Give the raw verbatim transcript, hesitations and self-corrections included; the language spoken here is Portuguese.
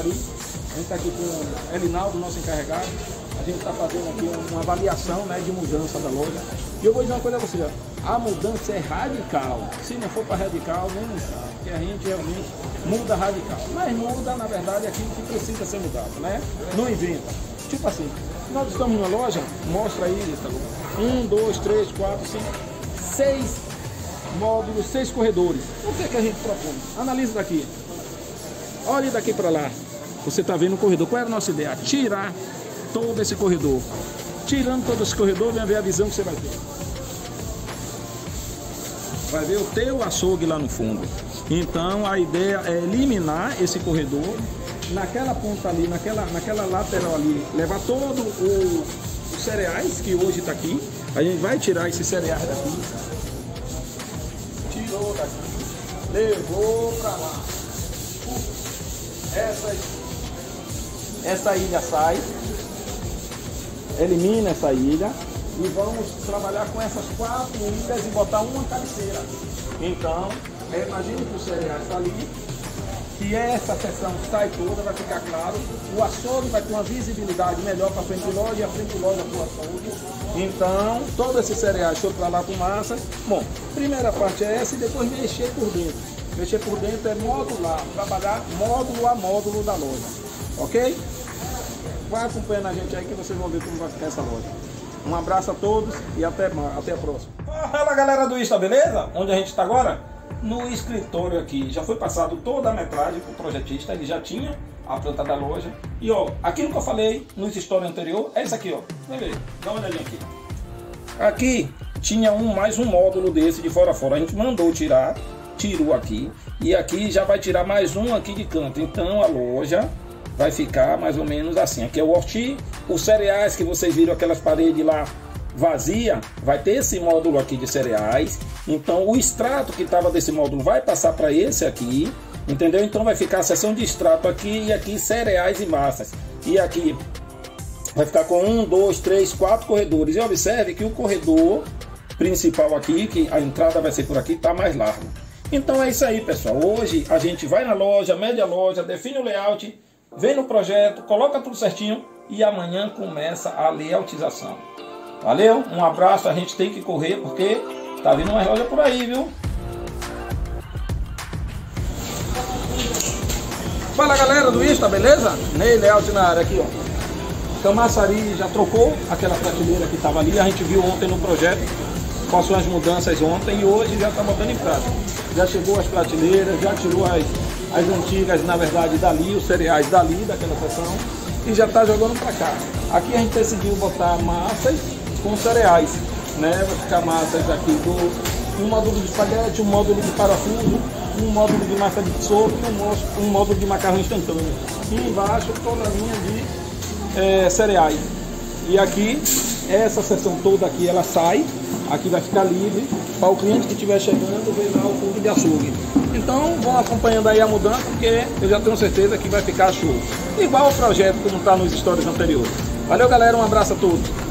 Massari. A gente está aqui com o Elinaldo, nosso encarregado. A gente está fazendo aqui uma avaliação, né, de mudança da loja. E eu vou dizer uma coisa a você, ó, a mudança é radical. Se não for para radical, nem não sabe, porque a gente realmente muda radical. Mas muda, na verdade, aquilo que precisa ser mudado, né? Não inventa. Tipo assim, nós estamos numa loja, mostra aí, Ítalo. Um, dois, três, quatro, cinco, seis módulos, seis corredores. O que é que a gente propõe? Analisa daqui. Olhe daqui para lá. Você está vendo o corredor. Qual era a nossa ideia? Tirar todo esse corredor. Tirando todo esse corredor, vem ver a visão que você vai ter. Vai ver o teu açougue lá no fundo. Então a ideia é eliminar esse corredor. Naquela ponta ali, naquela, naquela lateral ali, levar todo o, os cereais que hoje está aqui. A gente vai tirar esses cereais daqui. Tirou daqui. Levou para lá. Essa, essa ilha sai. Elimina essa ilha. E vamos trabalhar com essas quatro ilhas e botar uma cabeceira. Então, imagine que o cereal está ali. E essa seção sai toda, vai ficar claro. O açougue vai ter uma visibilidade melhor para frente de loja e a frente de loja para o açougue. Então, todos esses cereais foram para lá com massa. Bom, primeira parte é essa e depois mexer por dentro. Mexer por dentro é modular, trabalhar módulo a módulo da loja. Ok? Vai acompanhando a gente aí que vocês vão ver como vai ficar essa loja. Um abraço a todos e até, até a próxima. Fala galera do Insta, beleza? Onde a gente está agora? No escritório aqui. Já foi passado toda a metragem para o projetista, ele já tinha a planta da loja. E ó, aquilo que eu falei nos stories anterior é isso aqui, ó. Vem ver, dá uma olhadinha aqui. Aqui tinha um, mais um módulo desse de fora a fora. A gente mandou tirar, tirou aqui. E aqui já vai tirar mais um aqui de canto. Então a loja vai ficar mais ou menos assim. Aqui é o orti, os cereais que vocês viram, aquelas paredes lá vazia, vai ter esse módulo aqui de cereais. Então o extrato que estava desse módulo vai passar para esse aqui, entendeu? Então vai ficar a seção de extrato aqui e aqui cereais e massas. E aqui vai ficar com um, dois, três, quatro corredores. E observe que o corredor principal aqui, que a entrada vai ser por aqui, está mais largo. Então é isso aí, pessoal. Hoje a gente vai na loja, mede a loja, define o layout, vem no projeto, coloca tudo certinho e amanhã começa a layoutização. Valeu? Um abraço, a gente tem que correr porque tá vindo uma loja por aí, viu? Fala galera do Insta, beleza? Ney Layout na área aqui, ó. Então Massari já trocou aquela prateleira que tava ali, a gente viu ontem no projeto, passou as mudanças ontem e hoje já tá botando em prática. Já chegou as prateleiras, já tirou as, as antigas, na verdade, dali, os cereais dali, daquela seção, e já tá jogando para cá. Aqui a gente decidiu botar massas com cereais, né? Vai ficar massas aqui do um módulo de espaguete, um módulo de parafuso, um módulo de massa de sopa e um, um módulo de macarrão instantâneo. E embaixo toda a linha de é, cereais. E aqui, essa seção toda aqui, ela sai, aqui vai ficar livre para o cliente que estiver chegando ver lá o fundo de açougue. Então vão acompanhando aí a mudança, porque eu já tenho certeza que vai ficar show. Igual o projeto como está nos stories anteriores. Valeu galera, um abraço a todos.